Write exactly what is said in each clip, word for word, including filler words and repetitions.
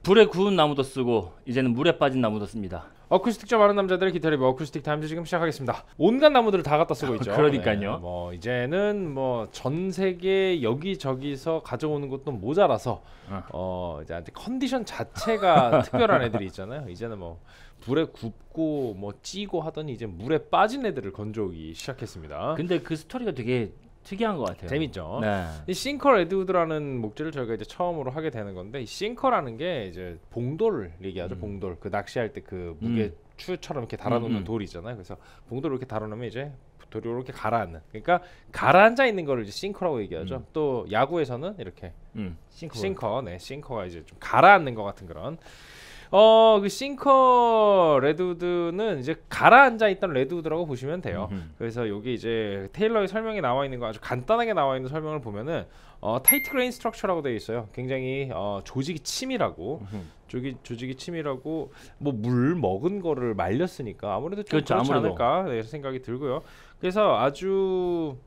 불에 구운 나무도 쓰고 이제는 물에 빠진 나무도 씁니다. 어쿠스틱 좀 아는 남자들의 기타 리뷰 어쿠스틱 타임즈 지금 시작하겠습니다. 온갖 나무들을 다 갖다 쓰고 있죠. 그러니까요. 네, 뭐 이제는 뭐 전 세계 여기저기서 가져오는 것도 모자라서 어, 어 이제 컨디션 자체가 특별한 애들이 있잖아요. 이제는 뭐 불에 굽고 뭐 찌고 하더니 이제 물에 빠진 애들을 건져오기 시작했습니다. 근데 그 스토리가 되게 특이한 것 같아요. 재밌죠. 네. 이 싱커 레드우드라는 목재를 저희가 이제 처음으로 하게 되는 건데, 이 싱커라는 게 이제 봉돌을 얘기하죠. 음. 봉돌. 그 낚시할 때 그 무게 음. 추처럼 이렇게 달아놓는 음, 음. 돌이 있잖아요. 그래서 봉돌을 이렇게 달아놓으면 이제 돌이 이렇게 가라앉는. 그러니까 가라앉아 있는 거를 이제 싱커라고 얘기하죠. 음. 또 야구에서는 이렇게 음. 싱커. 싱커, 네, 싱커가 이제 좀 가라앉는 것 같은 그런. 어, 그 싱커 레드우드는 이제 가라앉아 있던 레드우드라고 보시면 돼요. 음흠. 그래서 여기 이제 테일러의 설명이 나와 있는 거 아주 간단하게 나와 있는 설명을 보면은 어, 타이트 그레인 스트럭처라고 되어 있어요. 굉장히 어, 조직이 치밀하고 음흠. 조기, 조직이 치밀하고 뭐 물 먹은 거를 말렸으니까 아무래도 좀 그렇죠, 그렇지 아무래도. 않을까 네, 생각이 들고요. 그래서 아주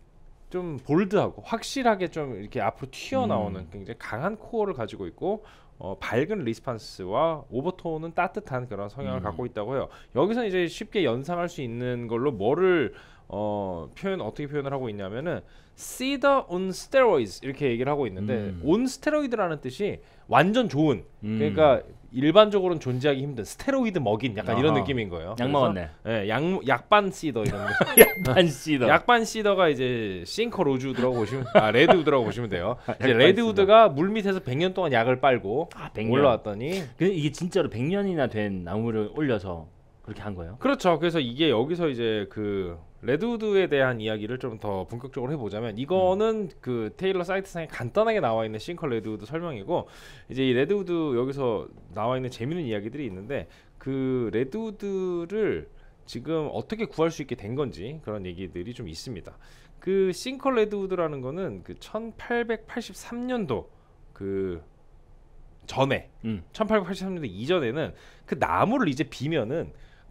좀 볼드하고 확실하게 좀 이렇게 앞으로 튀어나오는 음. 굉장히 강한 코어를 가지고 있고, 어, 밝은 리스판스와 오버톤은 따뜻한 그런 성향을 음. 갖고 있다고 해요. 여기서 이제 쉽게 연상할 수 있는 걸로 뭐를 어, 표현 어떻게 표현을 하고 있냐면은 cedar on steroids 이렇게 얘기를 하고 있는데, 음. on steroid라는 뜻이 완전 좋은, 음. 그러니까 일반적으로는 존재하기 힘든 스테로이드 먹인 약간 이런 아하. 느낌인 거예요. 약 그래서, 먹었네. 예, 약 약반 시더 이런 거. 약반 씨더. 약반 시더가 이제 싱커 로즈우드라고 보시면, 아 레드우드라고 보시면 돼요. 이제 약반 레드우드가 물 밑에서 백 년 동안 약을 빨고 아, 백 년. 올라왔더니, 그 이게 진짜로 백 년이나 된 나무를 올려서 그렇게 한 거예요? 그렇죠. 그래서 이게 여기서 이제 그 레드우드에 대한 이야기를 좀 더 본격적으로 해보자면, 이거는 음. 그 테일러 사이트상에 간단하게 나와 있는 싱커 레드우드 설명이고, 이제 이 레드우드 여기서 나와 있는 재밌는 이야기들이 있는데, 그 레드우드를 지금 어떻게 구할 수 있게 된 건지 그런 얘기들이 좀 있습니다. 그 싱커 레드우드라는 거는 그 천팔백팔십삼 년도 그 전에 음. 천팔백팔십삼 년도 이전에는 그 나무를 이제 비면은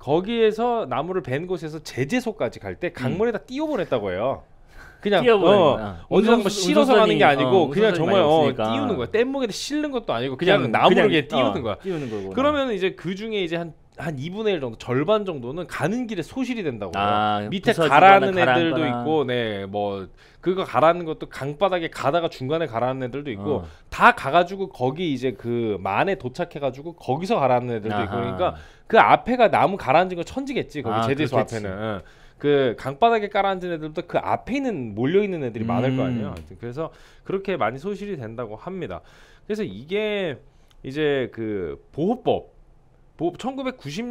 거기에서 나무를 벤 곳에서 제재소까지 갈 때 강물에다 띄워보냈다고 해요. 그냥 띄워보내는 어, 거야. 어디서 막 운송수- 실어서 가는 게 운송선이- 아니고 어, 그냥 운송선이 정말 많이 어, 없으니까. 띄우는 거야. 뗏목에다 실는 것도 아니고 그냥, 나무를 그냥 띄우는 어, 거야. 띄우는 거고. 그러면 이제 그 중에 이제 한 한 이분의 일 정도, 절반 정도는 가는 길에 소실이 된다고. 아, 밑에 부서지거나 가라앉는 애들도 가라앉거나. 있고, 네, 뭐 그거 가라앉는 것도 강바닥에 가다가 중간에 가라앉는 애들도 있고, 어. 다 가가지고 거기 이제 그 만에 도착해가지고 거기서 가라앉는 애들도 있고, 아하. 그러니까 그 앞에가 나무 가라앉은 거 천지겠지. 거기 아, 제재소 그렇겠지. 앞에는. 그 강바닥에 깔아앉은 애들도 그 앞에 있는 몰려 있는 애들이 음. 많을 거 아니에요. 하여튼 그래서 그렇게 많이 소실이 된다고 합니다. 그래서 이게 이제 그 보호법, 보, 천구백구십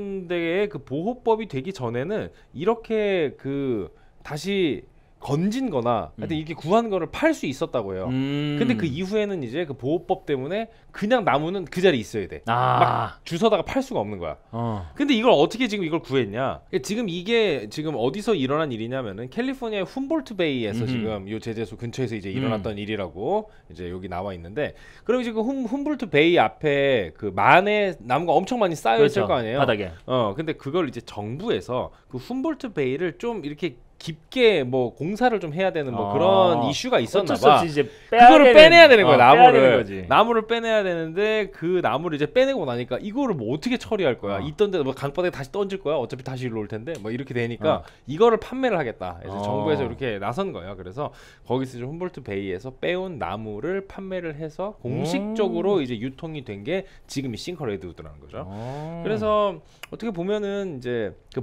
년대에 그 보호법이 되기 전에는 이렇게 그 다시 건진 거나 하여튼 음. 이렇게 구한 거를 팔 수 있었다고 해요. 음. 근데 그 이후에는 이제 그 보호법 때문에 그냥 나무는 그 자리에 있어야 돼. 아. 막 주워다가 팔 수가 없는 거야. 어. 근데 이걸 어떻게 지금 이걸 구했냐? 지금 이게 지금 어디서 일어난 일이냐면은 캘리포니아의 훔볼트 베이에서 음흠. 지금 요 제재소 근처에서 이제 일어났던 음. 일이라고 이제 여기 나와 있는데, 그럼 지금 훔, 훔볼트 베이 앞에 그 만에 나무가 엄청 많이 쌓여 있을 그렇죠. 거 아니에요? 바닥에. 어, 근데 그걸 이제 정부에서 그 훔볼트 베이를 좀 이렇게 깊게 뭐 공사를 좀 해야 되는 뭐 어. 그런 이슈가 있었나 어쩔 수 봐. 없이 이제 빼야 그거를 되는- 빼내야 되는 거야. 어, 빼야 나무를 되는 거지. 나무를 빼내야 되는데, 그 나무를 이제 빼내고 나니까 이거를 뭐 어떻게 처리할 거야? 어. 있던 데뭐 강바닥에 다시 던질 거야? 어차피 다시 일로 올 텐데 뭐 이렇게 되니까 어. 이거를 판매를 하겠다. 그래서 어. 정부에서 이렇게 나선 거예요. 그래서 거기서 이제 훔볼트 베이에서 빼온 나무를 판매를 해서 공식적으로 음. 이제 유통이 된 게 지금 이 싱커 레드우드라는 거죠. 어. 그래서 어떻게 보면은 이제 그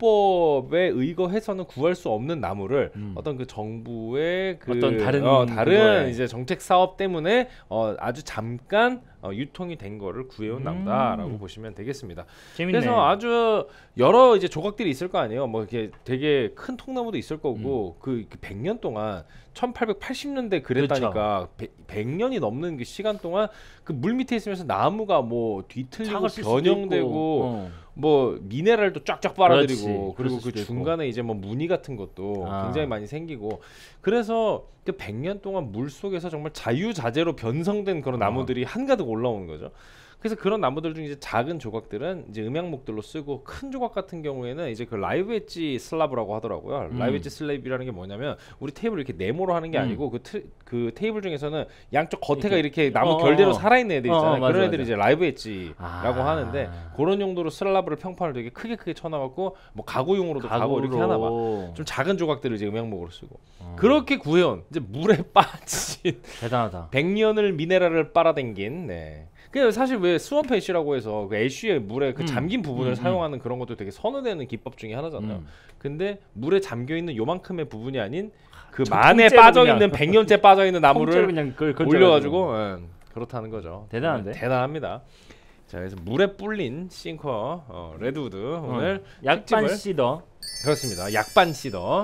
보호법에 의거해서는 구할 수 없는 나무를 음. 어떤 그 정부의 그 어떤 다른 어, 다른 그거에. 이제 정책 사업 때문에 어, 아주 잠깐 어, 유통이 된 거를 구해온 음. 나무다라고 보시면 되겠습니다. 재밌네. 그래서 아주 여러 이제 조각들이 있을 거 아니에요. 뭐 이렇게 되게 큰 통나무도 있을 거고, 그, 그 백 년 동안 천팔백팔십 년대 그랬다니까 백 년이 넘는 그 시간 동안 그 물 밑에 있으면서 나무가 뭐 뒤틀리고 착을 쓸 수도 변형되고 있고. 어. 뭐 미네랄도 쫙쫙 빨아들이고, 그렇지. 그리고 그럴 그 수도 있고. 중간에 이제 뭐 무늬 같은 것도 아. 굉장히 많이 생기고, 그래서 그 백 년 동안 물 속에서 정말 자유자재로 변성된 그런 어. 나무들이 한가득 올라오는 거죠. 그래서 그런 나무들 중 이제 작은 조각들은 이제 음향목들로 쓰고 큰 조각 같은 경우에는 이제 그 라이브 엣지 슬라브라고 하더라고요. 음. 라이브 엣지 슬랩이라는 게 뭐냐면 우리 테이블 이렇게 네모로 하는 게 음. 아니고 그, 트, 그 테이블 중에서는 양쪽 겉에가 이렇게. 이렇게 나무 어, 결대로 어. 살아있는 애들 있잖아요. 어, 어, 맞아, 그런 애들이 맞아. 이제 라이브 엣지라고 아. 하는데 그런 용도로 슬라브를 평판을 되게 크게 크게 쳐놔갖고 뭐 가구용으로도 가고 이렇게 하나 봐. 좀 작은 조각들을 이제 음향목으로 쓰고 어. 그렇게 구해온 이제 물에 빠진 대단하다. 백년을 미네랄을 빨아당긴 네. 그 사실 왜 스원프 애쉬라고 해서 그 애쉬의 물에 그 음. 잠긴 부분을 음, 사용하는 그런 것도 되게 선호되는 기법 중에 하나잖아요. 음. 근데 물에 잠겨 있는 요만큼의 부분이 아닌 그 저 만에 통째로 빠져 그냥. 있는 백년째 빠져 있는 통째로 나무를 그냥 그걸 건져가지고. 올려가지고 예, 그렇다는 거죠. 대단한데? 네, 대단합니다. 자, 그래서 물에 불린 싱커 어, 레드우드 오늘 약반 특집을- 시더. 그렇습니다. 약반 시더.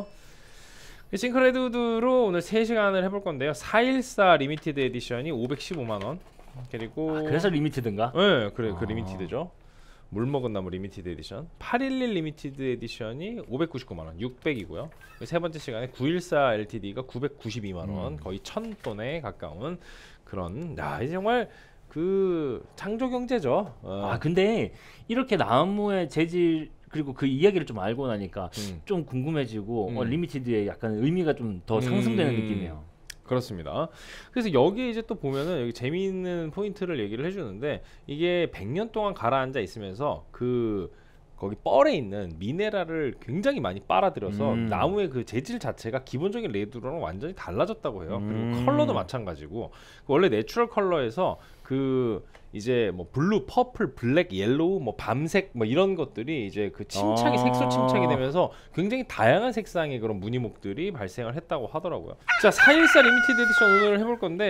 싱커 레드우드로 오늘 세 시간을 해볼 건데요. 사백십사 리미티드 에디션이 오백십오만 원. 그리고 아, 그래서 리미티드인가? 네, 그래 그 아. 리미티드죠. 물 먹은 나무 리미티드 에디션. 팔백십일 리미티드 에디션이 오백구십구만 원, 육백이고요. 세 번째 시간에 구백십사 엘티디가 구백구십이만 원, 음. 거의 천 돈에 가까운 그런. 야, 이제 정말 그 창조 경제죠. 어. 아 근데 이렇게 나무의 재질 그리고 그 이야기를 좀 알고 나니까 음. 좀 궁금해지고 음. 어, 리미티드의 약간 의미가 좀 더 상승되는 음. 느낌이에요. 그렇습니다. 그래서 여기에 이제 또 보면은 여기 재미있는 포인트를 얘기를 해주는데 이게 백 년 동안 가라앉아 있으면서 그 거기 뻘에 있는 미네랄을 굉장히 많이 빨아들여서 음. 나무의 그 재질 자체가 기본적인 레드랑 완전히 달라졌다고 해요. 음. 그리고 컬러도 마찬가지고 원래 내추럴 컬러에서 그 이제 뭐 블루, 퍼플, 블랙, 옐로우, 뭐 밤색 뭐 이런 것들이 이제 그 침착이 아. 색소 침착이 되면서 굉장히 다양한 색상의 그런 무늬목들이 발생을 했다고 하더라고요. 자, 사백십사 리미티드 에디션 오늘 해볼 건데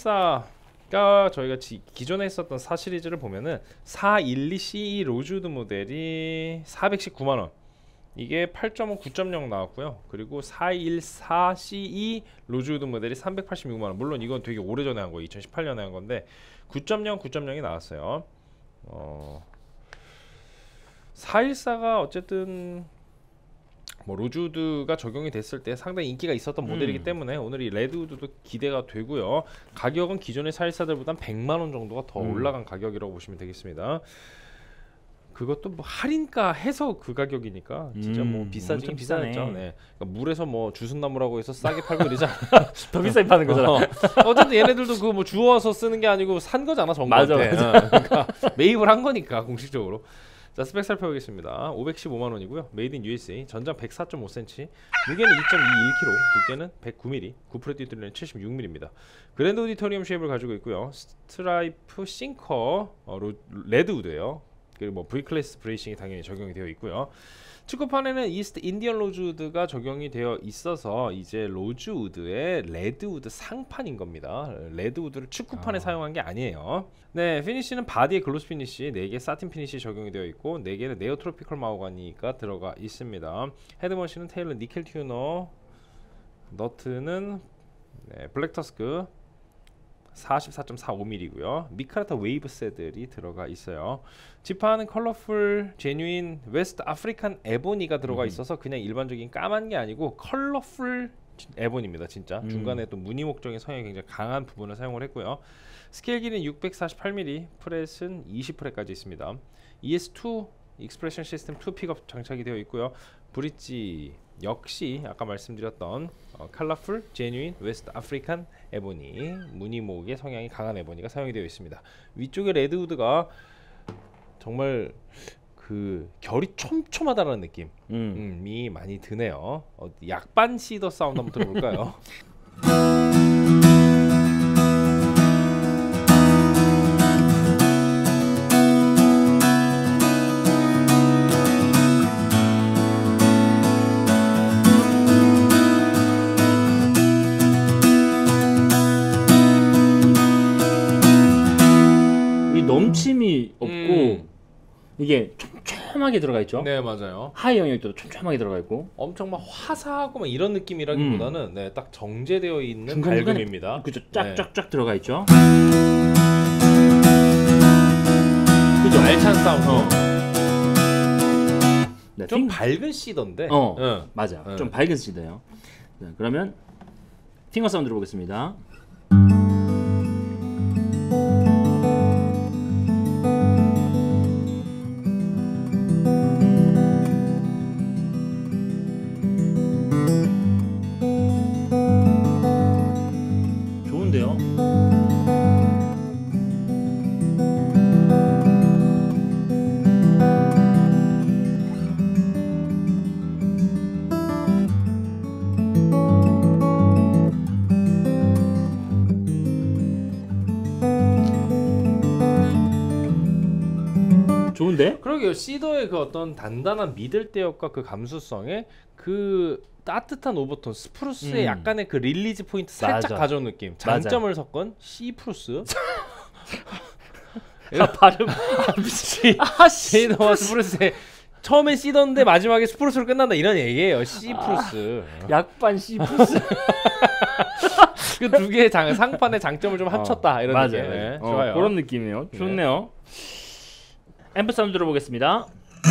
사백십사가 저희가 지, 기존에 했었던 사 시리즈를 보면은 사백십이 씨이 로즈우드 모델이 사백십구만 원. 이게 팔 점 오, 구 점 영 나왔고요. 그리고 사백십사 씨이 로즈우드 모델이 삼백팔십육만 원. 물론 이건 되게 오래전에 한 거, 이천십팔 년에 한 건데 구 점 영, 구 점 영이 나왔어요. 어, 사백십사가 어쨌든 뭐 로즈우드가 적용이 됐을 때 상당히 인기가 있었던 모델이기 음. 때문에 오늘 이 레드우드도 기대가 되고요. 가격은 기존의 사백십사들보단 백만 원 정도가 더 음. 올라간 가격이라고 보시면 되겠습니다. 그것도 뭐 할인가 해서 그 가격이니까 진짜 뭐 음, 비싸지긴 엄청 비싸네. 비싸죠. 네. 그러니까 물에서 뭐 주순나무라고 해서 싸게 팔고 이러지 않아. 더 비싸게 파는 거잖아. 어. 어쨌든 얘네들도 그 뭐 주워서 쓰는 게 아니고 산 거잖아 정부한테. 맞아, 어, 그러니까 매입을 한 거니까 공식적으로. 자, 스펙 살펴보겠습니다. 오백십오만 원이고요. 메이드 인 유에스에이. 전장 백사 점 오 센티미터, 무게는 이 점 이일 킬로그램, 두께는 백구 밀리미터, 구프레 띠뚫리는 칠십육 밀리미터입니다. 그랜드 오디토리움 쉐입을 가지고 있고요. 스트라이프 싱커 어, 로, 레드우드예요. 그리고 뭐 V 클래스 브레이싱이 당연히 적용이 되어 있고요. 축구판에는 이스트 인디언 로즈우드가 적용이 되어 있어서 이제 로즈우드의 레드우드 상판인 겁니다. 레드우드를 축구판에 아. 사용한 게 아니에요. 네, 피니쉬는 바디에 글로스 피니쉬 네 개 사틴 피니쉬 적용이 되어 있고 네 개는 네오 트로피컬 마호가니가 들어가 있습니다. 헤드머신은 테일러 니켈 튜너, 너트는 네, 블랙 터스크 사십사 점 사오 밀리미터고요. 미카라타 웨이브 새들이 들어가 있어요. 지파는 컬러풀 제뉴인 웨스트 아프리칸 에보니가 들어가 음. 있어서 그냥 일반적인 까만 게 아니고 컬러풀 에보니입니다. 진짜 음. 중간에 또 무늬목적인 성향이 굉장히 강한 부분을 사용을 했고요. 스케일 길이는 육백사십팔 밀리미터, 프렛은 이십 프렛까지 있습니다. 이에스 투 익스프레션 시스템 투 픽업 장착이 되어 있고요. 브릿지 역시 아까 말씀드렸던 어, 컬러풀 제뉴인 웨스트 아프리칸 에보니, 무늬목의 성향이 강한 에보니가 사용이 되어 있습니다. 위쪽에 레드우드가 정말 그 결이 촘촘하다는 느낌이 음. 많이 드네요. 어, 약반 시더 사운드 한번 들어볼까요? 이 넘침이 없고 음. 이게 촘촘하게 들어가 있죠. 네, 맞아요. 하이 영역도 촘촘하게 들어가 있고 엄청 막 화사하고 막 이런 느낌이라기보다는 네, 딱 정제되어 있는 중간중간에 밝음입니다. 그죠. 네. 쫙쫙쫙 들어가 있죠. 그죠? 알찬 사운드. 어. 네, 좀 핑- 밝은 C던데. 어. 응. 맞아. 응. 좀 밝은 시드예요. 네, 그러면 핑거 사운드 들어보겠습니다. 좋은데? 그러게요. 시더의 그 어떤 단단한 미들대역과 그 감수성에 그 따뜻한 오버톤 스프루스의 음. 약간의 그 릴리즈 포인트 살짝 맞아. 가져온 느낌. 장점을 섞은 시프루스. 아, 발음. 시 아, 씨. 시더와 스프루스의 처음엔 시더인데 마지막에 스프루스로 끝난다 이런 얘기예요. 시프루스. 약반 시푸스. 그 두 개의 장 상판의 장점을 좀 합쳤다 어, 이런 맞아요. 느낌. 네, 어, 좋아요. 그런 느낌이에요. 좋네요. 앰프 사운드 들어보겠습니다.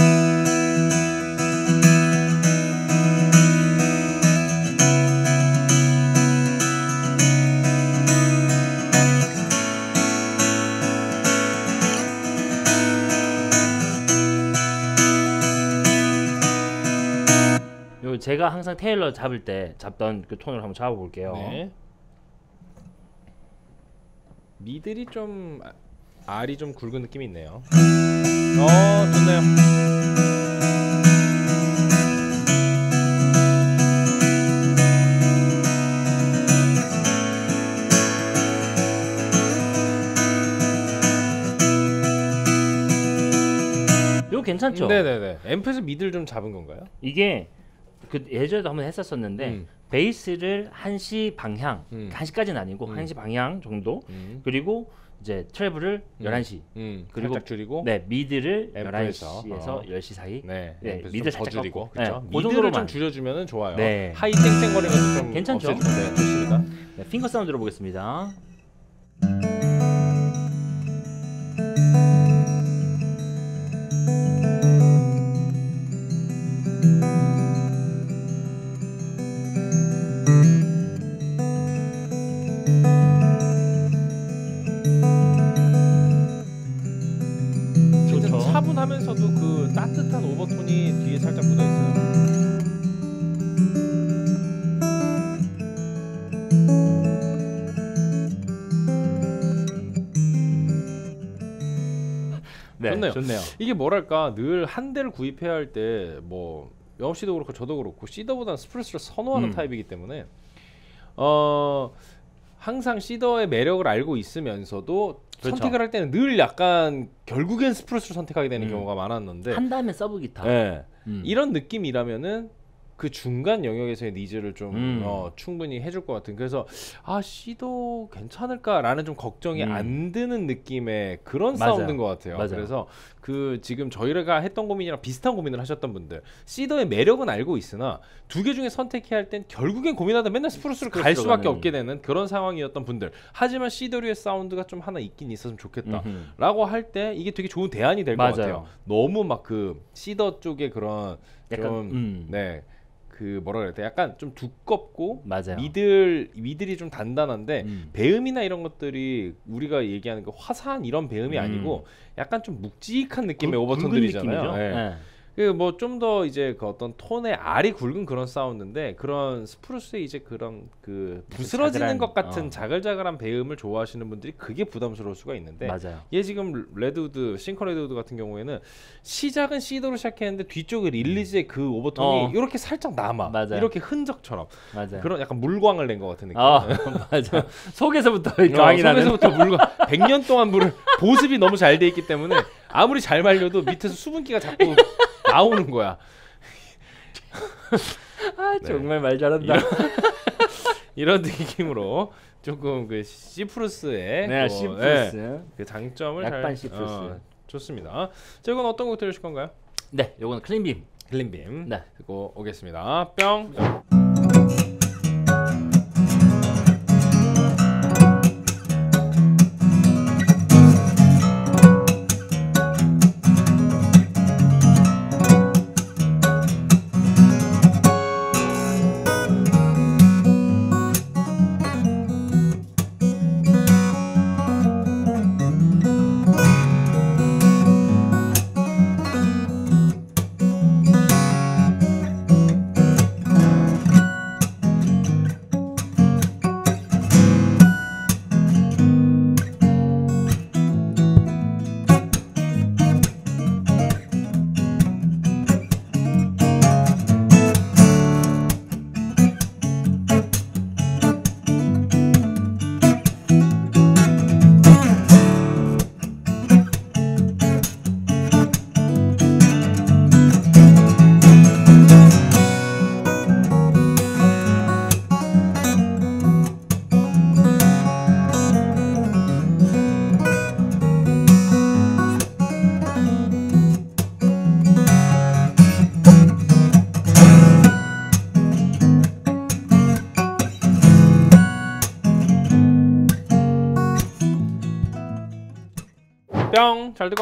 요 제가 항상 테일러 잡을 때 잡던 그 톤을 한번 잡아볼게요. 네. 미들이 좀 아- 알이 좀 굵은 느낌이 있네요. 어, 좋네요. 이거 괜찮죠? 네네네. 앰프에서 미들 좀 잡은 건가요? 이게 그 예전에도 한번 했었었는데 음. 베이스를 한시 방향, 음. 한시까지는 아니고 음. 한시 방향 정도, 음. 그리고 이제 트래블을 음. 열한 시, 음. 그리고 살짝 줄이고. 네 미드를 열한 앰프에서, 시에서 어. 열 시 사이. 네. 네, 앰프에서 미들 좀 더 살짝 줄이고. 꺾고. 그렇죠. 네, 그 미들을 좀 정도로만. 줄여주면은 좋아요. 네. 하이 땡땡거리는 것도 좀 괜찮죠? 없애주면 네, 좋습니다. 네, 핑거 사운드 들어보겠습니다. 진짜 좋죠. 차분하면서도 그 따뜻한 오버톤이 뒤에 살짝 묻어 있어요. 네, 좋네요. 좋네요. 이게 뭐랄까 늘 한 대를 구입해야 할 때 뭐 영업 씨도 그렇고 저도 그렇고 시더보다는 스프루스를 선호하는 음. 타입이기 때문에 어 항상 시더의 매력을 알고 있으면서도 그렇죠. 선택을 할 때는 늘 약간 결국엔 스프루스를 선택하게 되는 음. 경우가 많았는데 한 다음에 서브 기타. 네. 음. 이런 느낌이라면은 그 중간 영역에서의 니즈를 좀 음. 어, 충분히 해줄 것 같은. 그래서 아 시도 괜찮을까라는 좀 걱정이 음. 안 드는 느낌의 그런 맞아요. 사운드인 것 같아요. 맞아요. 그래서 그 지금 저희가 했던 고민이랑 비슷한 고민을 하셨던 분들, 시더의 매력은 알고 있으나 두 개 중에 선택해야 할 땐 결국엔 고민하다 맨날 스프루스를 갈 스프루스로 수밖에 가는. 없게 되는 그런 상황이었던 분들. 하지만 시더류의 사운드가 좀 하나 있긴 있었으면 좋겠다. 음흠. 라고 할 때 이게 되게 좋은 대안이 될 것 맞아요. 같아요. 너무 막 그 시더 쪽의 그런 약간 좀 음. 네. 그 뭐라 그래야 돼? 약간 좀 두껍고 맞아요. 미들 미들이 좀 단단한데 음. 배음이나 이런 것들이 우리가 얘기하는 그 화사한 이런 배음이 음. 아니고 약간 좀 묵직한 느낌의 굵- 오버톤들이잖아요. 굵은 느낌이죠? 네. 네. 그뭐 좀 더 이제 그 어떤 톤의 알이 굵은 그런 사운드인데 그런 스프루스의 이제 그런 그 부스러지는 자잘한, 것 같은 어. 자글자글한 배음을 좋아하시는 분들이 그게 부담스러울 수가 있는데 맞아요. 얘 지금 레드우드 싱커 레드우드 같은 경우에는 시작은 시도로 시작했는데 뒤쪽에 릴리즈의 그 오버톤이 어. 이렇게 살짝 남아. 맞아요. 이렇게 흔적처럼 맞아요. 그런 약간 물광을 낸 것 같은 느낌. 아 맞아. 속에서부터 어, 광이 나는. 속에서부터 물광. 백 년 동안 물을 보습이 너무 잘 돼 있기 때문에 아무리 잘 말려도 밑에서 수분기가 자꾸 나오는 거야. 아 네. 정말 말 잘한다. 이런, 이런 느낌으로 조금 그 시프루스의 네, 또, 시프루스. 예, 그 장점을 약간 잘 시프루스. 어, 좋습니다. 자, 이건 어떤 곡 들으실 건가요? 네, 요거는 클린빔. 클린빔 네. 듣고 오겠습니다. 뿅.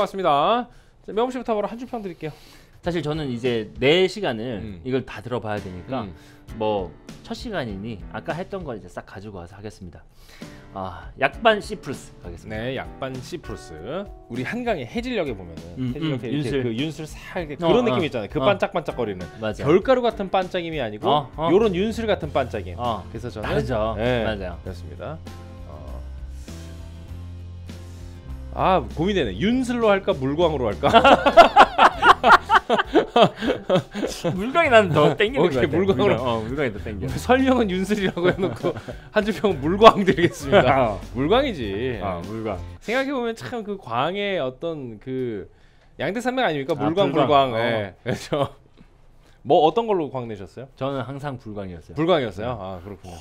왔습니다. 자, 명호 씨부터 바로 한 줄 평 드릴게요. 사실 저는 이제 네 시간을 음. 이걸 다 들어봐야 되니까 음. 뭐 첫 시간이니 아까 했던 거 이제 싹 가지고 와서 하겠습니다. 아, 약반 시프루스 가겠습니다. 네, 약반 시프루스. 우리 한강의 해질녘에 보면은 음, 해질녘에 음, 이렇게 윤슬. 그 윤슬 살 이렇게 어, 그런 어, 느낌 있잖아요. 그 어. 반짝반짝거리는 맞아. 결가루 같은 반짝임이 아니고 어, 어. 요런 윤슬 같은 반짝임. 어, 그래서 저는 다르죠. 네, 맞아요. 그렇습니다. 어. 아, 고민되네. 윤슬로 할까 물광으로 할까? 물광이 나는 더 땡기는 거 오케이, 같아. 물광으로. 물광, 어, 물광이 더 땡겨. 설명은 윤슬이라고 해놓고 한 줄 평은 물광 드리겠습니다. 어, 물광이지. 어, 물광. 생각해 보면 참 그 광의 어떤 그 양대산맥 아닙니까? 아, 물광 불광. 물광. 어. 예. 그렇죠. 뭐 어떤 걸로 광 내셨어요? 저는 항상 불광이었어요. 불광이었어요. 아 그렇군요.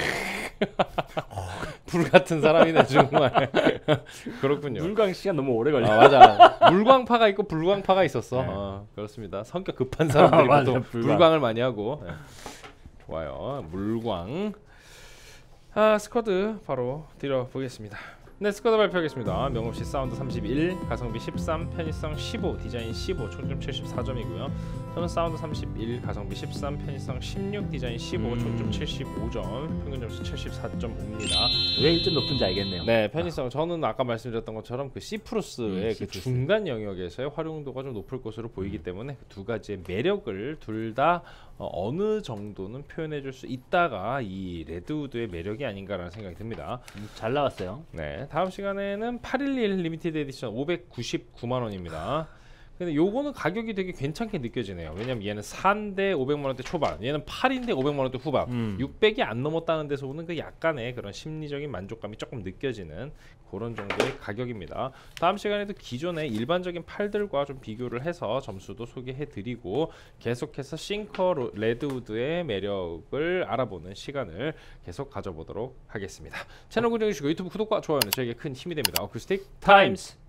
불 같은 사람이네 정말. 그렇군요. 물광 시간 너무 오래 걸려. 아 맞아. 물광파가 있고 불광파가 있었어. 네. 어, 그렇습니다. 성격 급한 사람들이 맞아, 보통 불광. 불광을 많이 하고. 네. 좋아요. 물광. 아 스쿼드 바로 드려보겠습니다. 네, 스쿼드 발표하겠습니다. 명호씨 사운드 삼십일, 가성비 십삼, 편의성 십오, 디자인 십오, 총점 칠십사 점이고요. 저는 사운드 삼십일, 가성비 십삼, 편의성 십육, 디자인 십오, 음. 총점 칠십오 점, 평균 점수 칠십사 점 오입니다. 왜 일 점 높은지 알겠네요. 네, 편의성 저는 아까 말씀드렸던 것처럼 그 시프루스의 음, 그 시프루스. 중간 영역에서의 활용도가 좀 높을 것으로 보이기 때문에 그 두 가지의 매력을 둘 다 어, 어느 정도는 표현해줄 수 있다가 이 레드우드의 매력이 아닌가라는 생각이 듭니다. 음, 잘 나왔어요. 네, 다음 시간에는 팔일일 리미티드 에디션 오백구십구만 원입니다. 근데 요거는 가격이 되게 괜찮게 느껴지네요. 왜냐면 얘는 사인데 오백만 원대 초반, 얘는 팔인데 오백만 원대 후반. 음. 육백이 안 넘었다는 데서 오는 그 약간의 그런 심리적인 만족감이 조금 느껴지는 그런 정도의 가격입니다. 다음 시간에도 기존의 일반적인 팔들과 좀 비교를 해서 점수도 소개해드리고 계속해서 싱커 레드우드의 매력을 알아보는 시간을 계속 가져보도록 하겠습니다. 채널 고정해주시고 유튜브 구독과 좋아요는 저에게 큰 힘이 됩니다. 어쿠스틱 타임스.